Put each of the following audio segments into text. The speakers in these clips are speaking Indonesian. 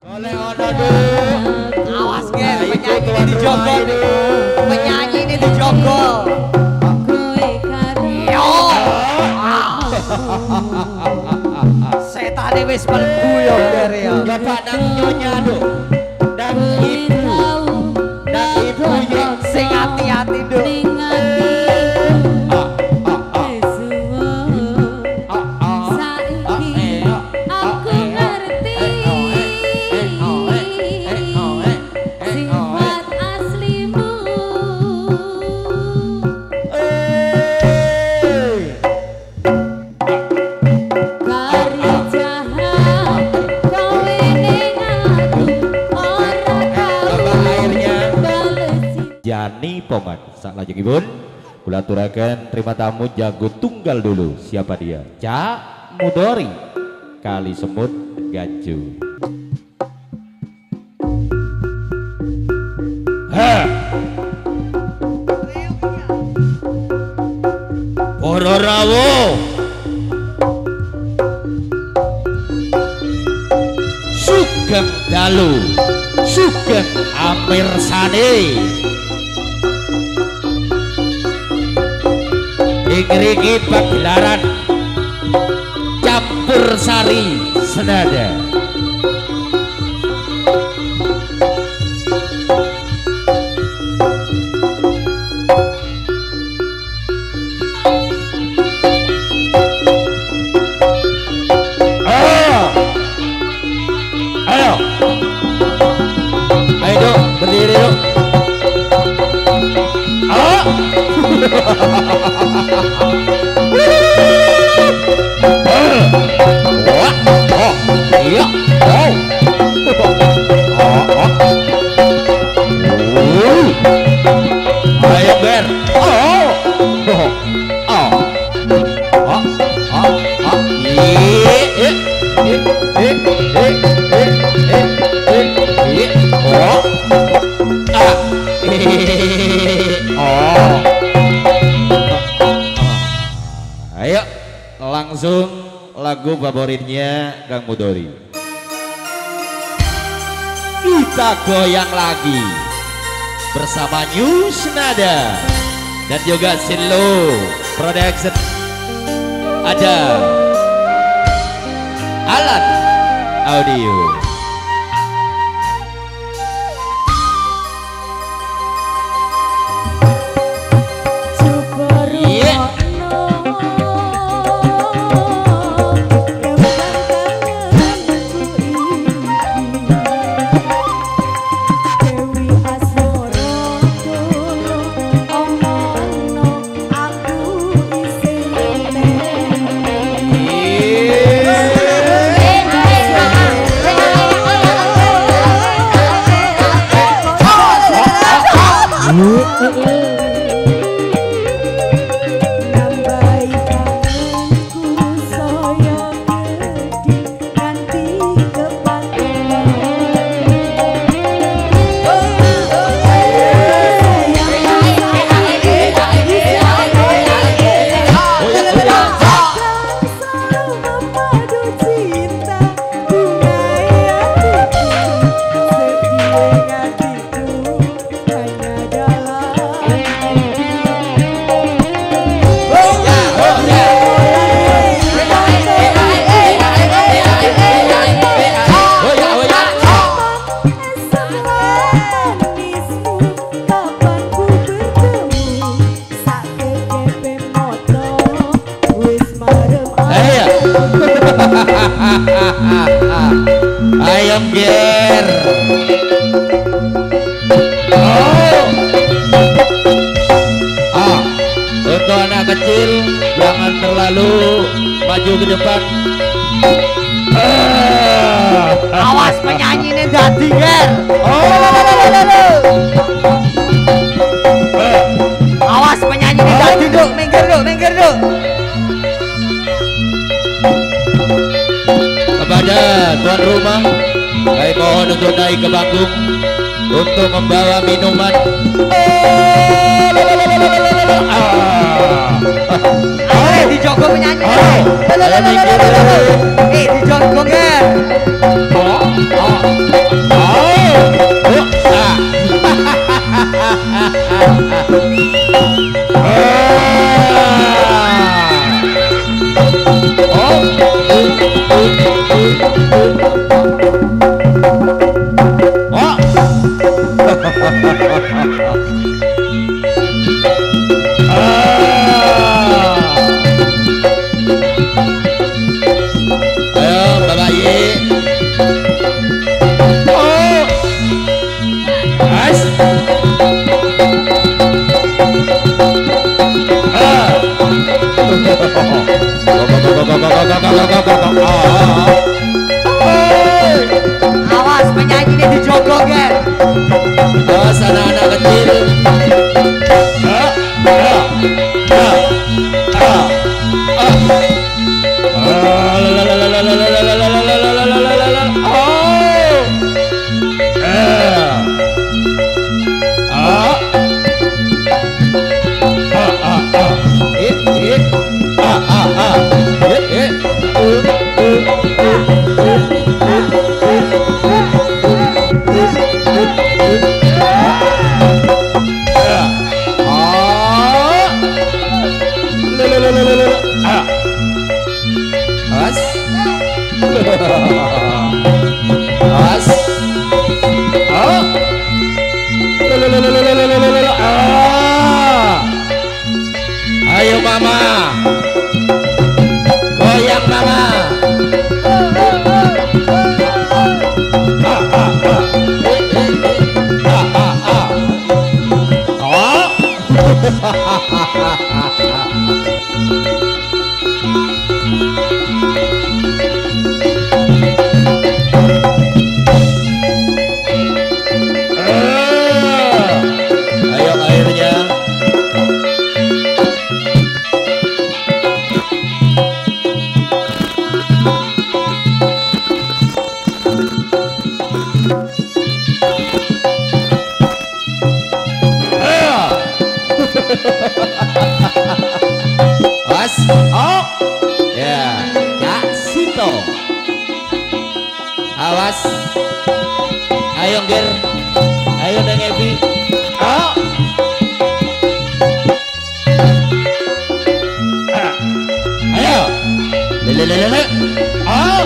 Oleh Onadu. Awas Ger, penyanyi ini dijogol nih. Penyanyi ini dijogol. Yo. Setan wis mlebu yo Ger ya. Bapak nang nyonya do. Dan ibu. Dan ibu ya Sing hati-hati do. Jani Poman sak lajengipun kula aturaken terima tamu jago tunggal dulu. Siapa dia? Cak Mudori Kali Semut Ganju. Para rawuh sugeng dalu sugeng amirsani Ingriki pagelaran campur sari senada. Ayo, ayo dok, berdiri dok. Iya. Ayo Ber. Ayo langsung lagu favoritnya Kang Mudori. Kita goyang lagi bersama New Senada dan juga Sinlo Production. Ada Alat Audio. Ayam Ger. Untuk anak kecil jangan terlalu maju ke depan. Awas penyanyi ini dadi Ger. Awas penyanyi ini dadi duk, minggir duk, minggir duk. Kepada tuan rumah, kami mohon untuk naik ke panggung untuk membawa minuman. Ayo dijawab. dijogo penyanyi. Ayo minggir dulu. Dijogo Ger. Awas penyanyi ini dijogo Ger. Awas anak-anak kecil. Ayo mama, goyang mama. Ayo airnya. Awas, oh, ya, Kak Sito. Awas, ayo Ger, ayo Neng Evi. Oh, ayo, lele, oh,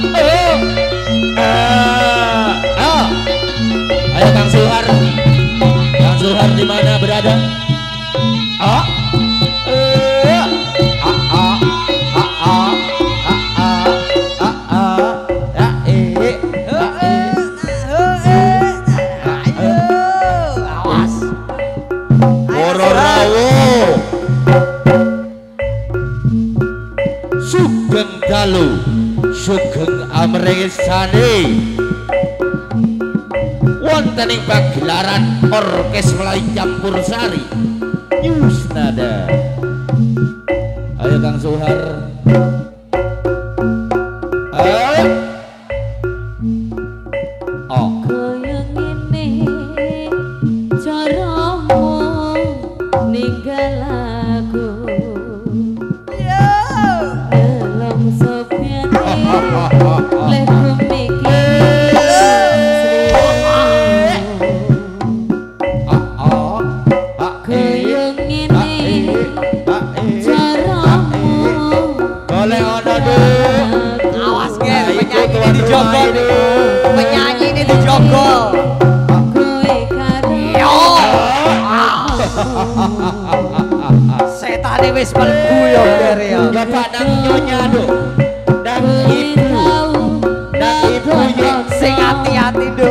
ayo Kang Suhar, di mana berada? Oh. Sugeng dalu, sugeng amresane. Wonten ing pagelaran orkes Melayu Campursari Yusnada. Ayo Kang Suhar. Ayo. Oh. Kaya ngene caramu ninggal aku. Dalam sopyane lek mikir kaya ngene caramu Boleh ono Awas Ger, penyanyi ini dijogo. Penyanyi ini dijogo. kowe karo Setane wis mlebu ya Ger ya. Bapak nang nyonya do. Nang ibu. Nang ibu ya. Sing hati-hati Duk.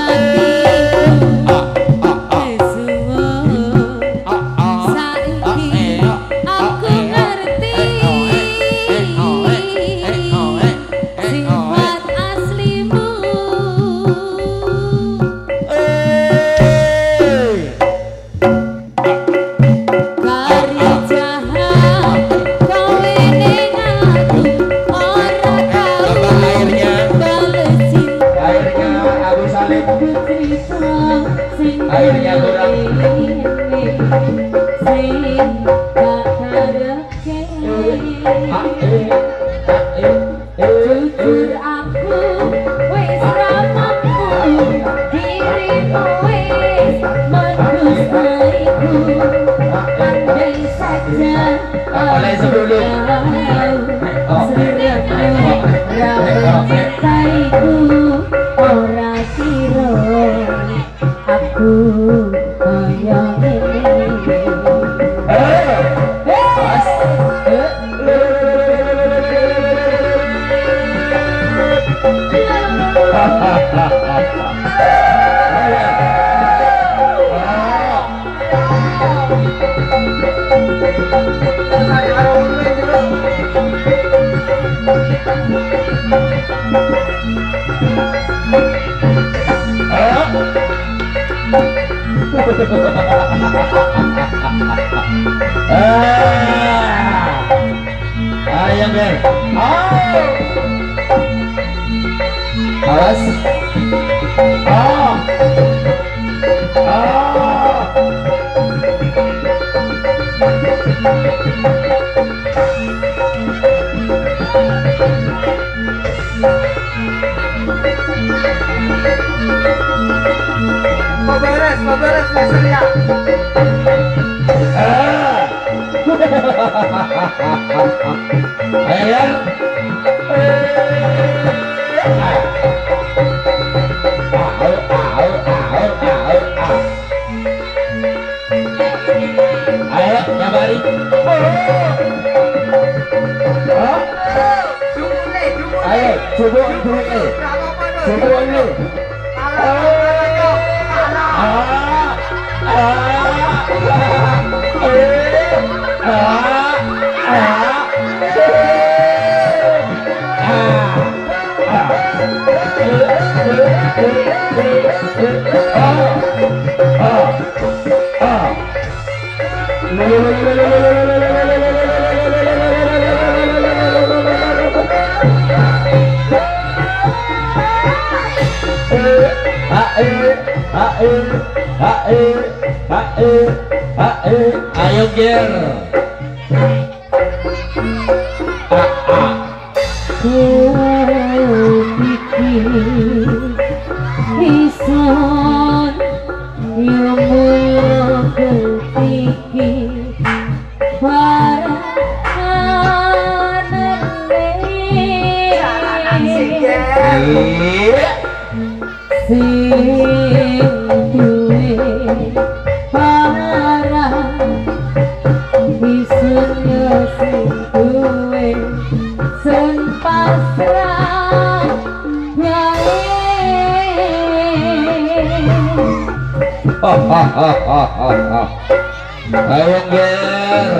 Airnya kurang. sing tak harapke Jujur aku wis ra mampu, dirimu wis mendustaiku. Andai saja Oleh sebelum. seliramu ra mencintaiku, ora kira aku kaya ngene. Ayo Bel. Awas. Mau beres lesernya. Ayo. Ayo, nyabari. Ayo, coba dulu. Coba dulu. Ayo Ger. Ison yang mulia ketiki para sing duwe para isunya sing duwe sun pasrah gawe. Ayo Ger.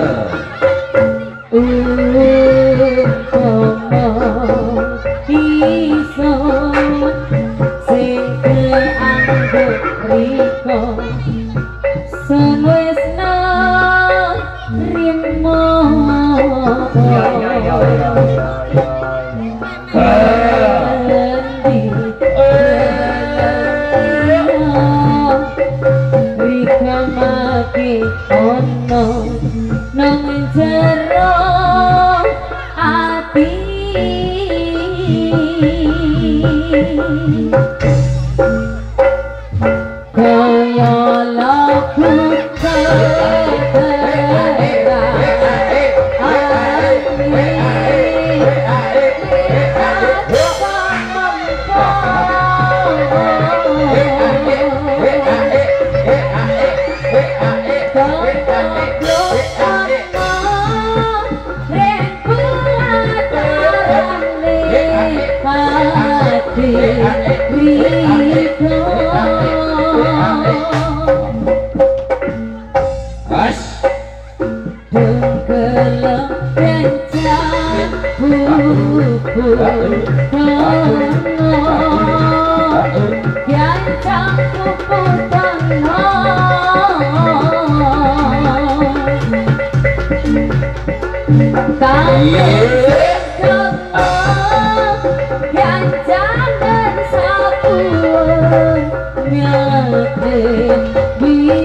Ison sing keanggep riko sun wis narimo. Rikamake ono nang jero ati. Kaya lagu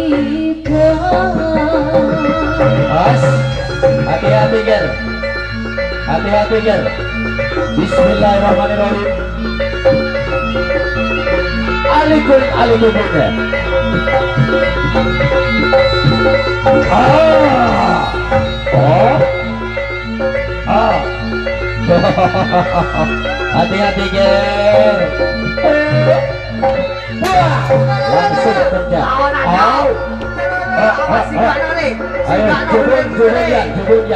Hati-hati Ger. Hati-hati Ger. Bismillahirrahmanirrahim. Alikun bunda. Hati-hati Ger. Langsung kerja. Ayo jebun yan.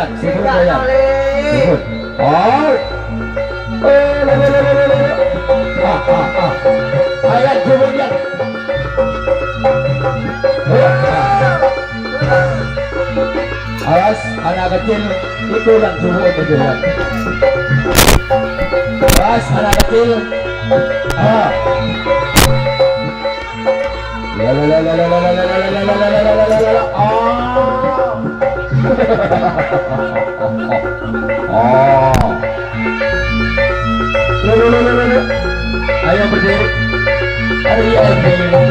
Ayo jebun yan. Awas anak kecil itu yang jebun berjalan. Awas anak kecil. Ayo berdiri. Ayo berdiri.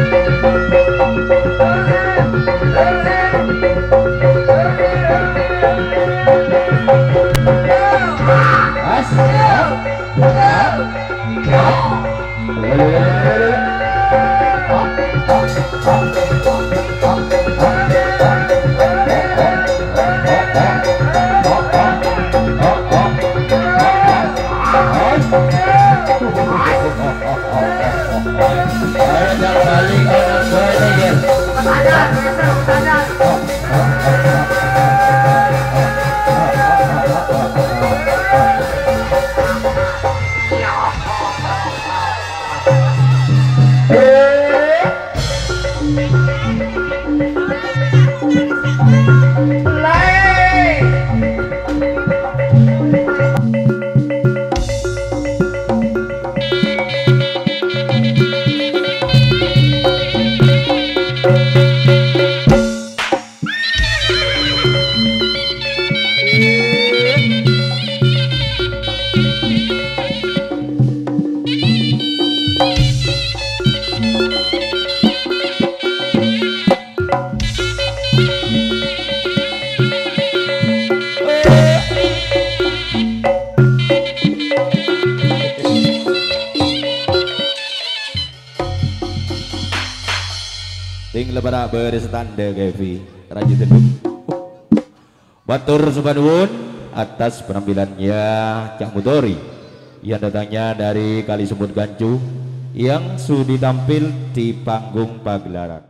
Ting lebara berstanda Gevi Raja Teduk Batur Subhanwun atas penampilannya Cak Mudori yang datangnya dari Kalisumut Gancu yang sudah tampil di panggung pagelaran.